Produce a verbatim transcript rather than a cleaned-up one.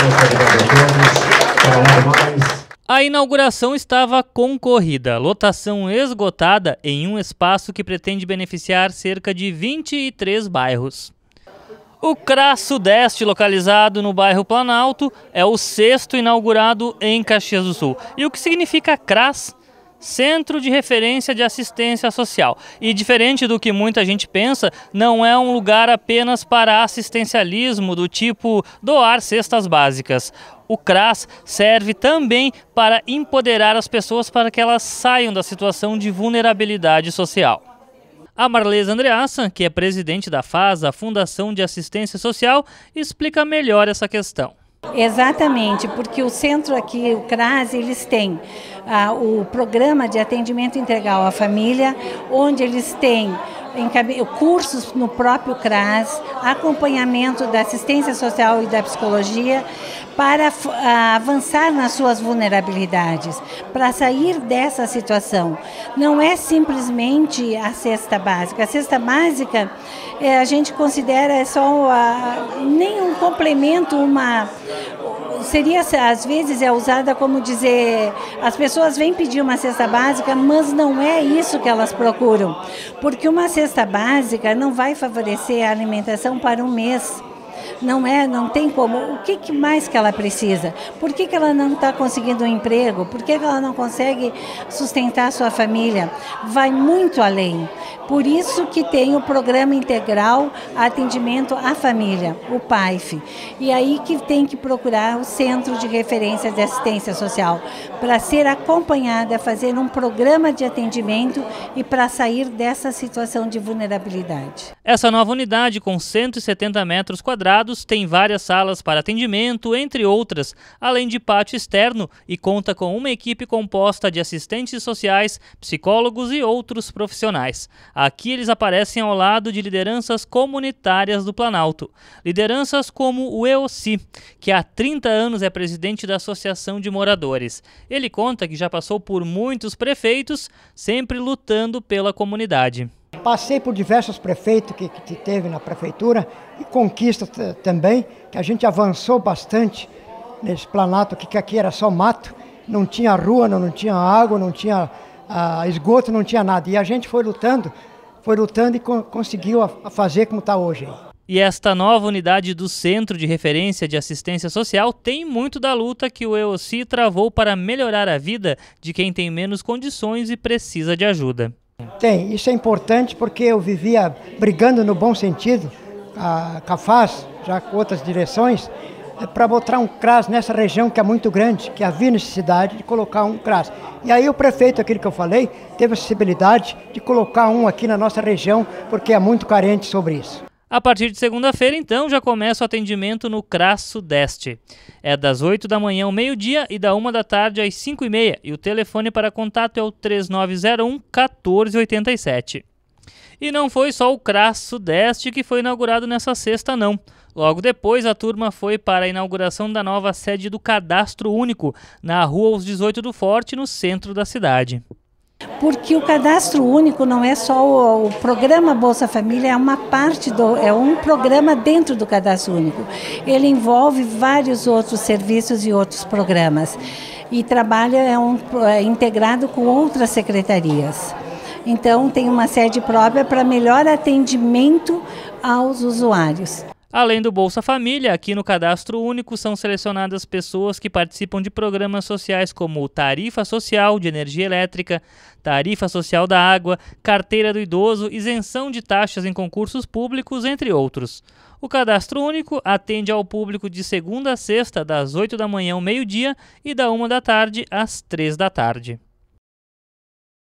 A inauguração estava concorrida, lotação esgotada em um espaço que pretende beneficiar cerca de vinte e três bairros. O CRAS Sudeste, localizado no bairro Planalto, é o sexto inaugurado em Caxias do Sul. E o que significa CRAS? Centro de Referência de Assistência Social. E diferente do que muita gente pensa, não é um lugar apenas para assistencialismo do tipo doar cestas básicas. O CRAS serve também para empoderar as pessoas para que elas saiam da situação de vulnerabilidade social. A Marlesa Andreassa, que é presidente da FAS, a Fundação de Assistência Social, explica melhor essa questão. Exatamente, porque o centro aqui, o CRAS, eles têm ah, o programa de atendimento integral à família, onde eles têm cursos no próprio CRAS, acompanhamento da assistência social e da psicologia para ah, avançar nas suas vulnerabilidades, para sair dessa situação. Não é simplesmente a cesta básica. A cesta básica eh, a gente considera só ah, nem um complemento, uma seria, às vezes, é usada como dizer, as pessoas vêm pedir uma cesta básica, mas não é isso que elas procuram, porque uma cesta básica não vai favorecer a alimentação para um mês. Não é, não tem como. O que, que mais que ela precisa? Por que, que ela não está conseguindo um emprego? Por que, que ela não consegue sustentar a sua família? Vai muito além. Por isso que tem o Programa Integral Atendimento à Família, o P A I F. E aí que tem que procurar o Centro de Referência de Assistência Social, para ser acompanhada, fazer um programa de atendimento e para sair dessa situação de vulnerabilidade. Essa nova unidade, com cento e setenta metros quadrados, tem várias salas para atendimento, entre outras, além de pátio externo, e conta com uma equipe composta de assistentes sociais, psicólogos e outros profissionais. Aqui eles aparecem ao lado de lideranças comunitárias do Planalto. Lideranças como o E O C I, que há trinta anos é presidente da Associação de Moradores. Ele conta que já passou por muitos prefeitos, sempre lutando pela comunidade. Passei por diversos prefeitos que, que teve na prefeitura e conquistas também, que a gente avançou bastante nesse Planalto, que aqui era só mato, não tinha rua, não, não tinha água, não tinha ah, esgoto, não tinha nada. E a gente foi lutando, foi lutando e co conseguiu a, a fazer como está hoje. E esta nova unidade do Centro de Referência de Assistência Social tem muito da luta que o E O C I travou para melhorar a vida de quem tem menos condições e precisa de ajuda. Tem, isso é importante porque eu vivia brigando no bom sentido a, com a FAS, já com outras direções, para botar um CRAS nessa região que é muito grande, que havia necessidade de colocar um CRAS. E aí o prefeito, aquele que eu falei, teve a acessibilidade de colocar um aqui na nossa região, porque é muito carente sobre isso. A partir de segunda-feira, então, já começa o atendimento no CRAS Sudeste. É das oito da manhã ao meio-dia e da uma da tarde às cinco e meia. E o telefone para contato é o três nove zero um, um quatro oito sete. E não foi só o CRAS Sudeste que foi inaugurado nessa sexta, não. Logo depois, a turma foi para a inauguração da nova sede do Cadastro Único, na Rua Os dezoito do Forte, no centro da cidade. Porque o Cadastro Único não é só o, o programa Bolsa Família, é uma parte, do, é um programa dentro do Cadastro Único. Ele envolve vários outros serviços e outros programas. E trabalha, é, um, é integrado com outras secretarias. Então tem uma sede própria para melhor atendimento aos usuários. Além do Bolsa Família, aqui no Cadastro Único são selecionadas pessoas que participam de programas sociais como Tarifa Social de Energia Elétrica, Tarifa Social da Água, Carteira do Idoso, isenção de taxas em concursos públicos, entre outros. O Cadastro Único atende ao público de segunda a sexta, das oito da manhã ao meio-dia e da uma da tarde às três da tarde.